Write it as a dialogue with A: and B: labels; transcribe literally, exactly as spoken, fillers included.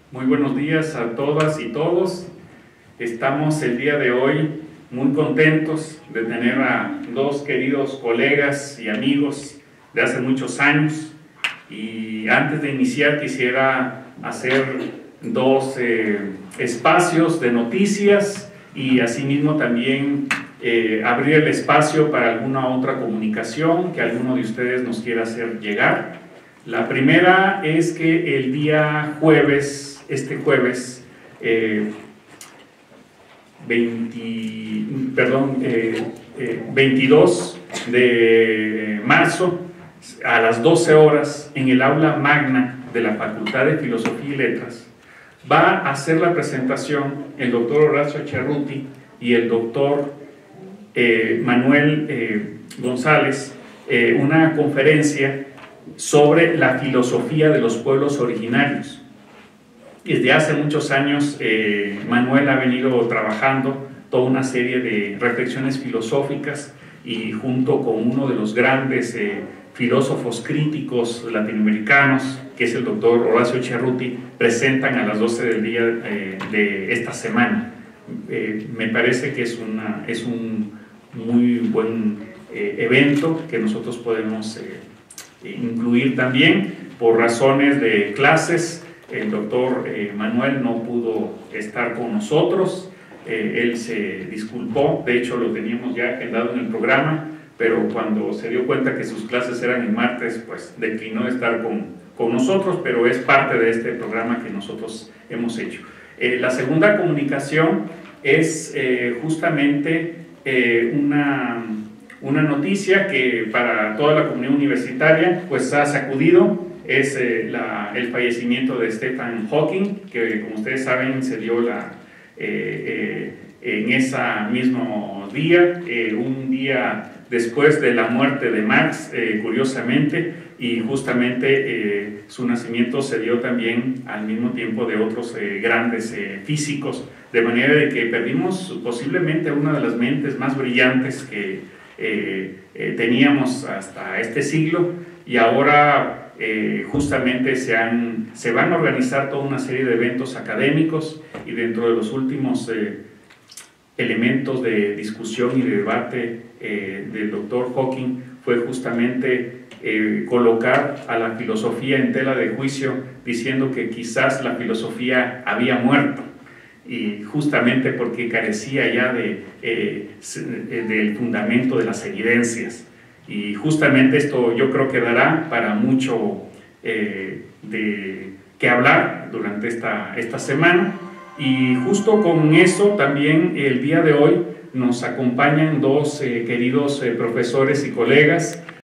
A: Muy buenos días a todas y todos. Estamos el día de hoy muy contentos de tener a dos queridos colegas y amigos de hace muchos años. Y antes de iniciar quisiera hacer dos eh, espacios de noticias y asimismo también eh, abrir el espacio para alguna otra comunicación que alguno de ustedes nos quiera hacer llegar. La primera es que el día jueves, este jueves, eh, veinte, perdón, eh, eh, veintidós de marzo, a las doce horas, en el aula magna de la Facultad de Filosofía y Letras, va a hacer la presentación el doctor Horacio Cerruti y el doctor eh, Manuel eh, González, eh, una conferencia sobre la filosofía de los pueblos originarios. Desde hace muchos años eh, Manuel ha venido trabajando toda una serie de reflexiones filosóficas y junto con uno de los grandes eh, filósofos críticos latinoamericanos, que es el doctor Horacio Cerruti, presentan a las doce del día eh, de esta semana. Eh, me parece que es, una, es un muy buen eh, evento que nosotros podemos eh, incluir también. Por razones de clases, el doctor eh, Manuel no pudo estar con nosotros, eh, él se disculpó, de hecho lo teníamos ya agendado en el programa, pero cuando se dio cuenta que sus clases eran el martes, pues declinó estar con, con nosotros, pero es parte de este programa que nosotros hemos hecho. Eh, la segunda comunicación es eh, justamente eh, una, una noticia que para toda la comunidad universitaria pues ha sacudido. Es eh, la, el fallecimiento de Stephen Hawking, que como ustedes saben se dio la, eh, eh, en ese mismo día, eh, un día después de la muerte de Marx, eh, curiosamente, y justamente eh, su nacimiento se dio también al mismo tiempo de otros eh, grandes eh, físicos, de manera de que perdimos posiblemente a una de las mentes más brillantes que eh, eh, teníamos hasta este siglo, y ahora Eh, justamente se, han, se van a organizar toda una serie de eventos académicos, y dentro de los últimos eh, elementos de discusión y de debate eh, del doctor Hawking fue justamente eh, colocar a la filosofía en tela de juicio, diciendo que quizás la filosofía había muerto, y justamente porque carecía ya de, eh, del fundamento de las evidencias. Y justamente esto yo creo que dará para mucho eh, de qué hablar durante esta, esta semana. Y justo con eso también el día de hoy nos acompañan dos eh, queridos eh, profesores y colegas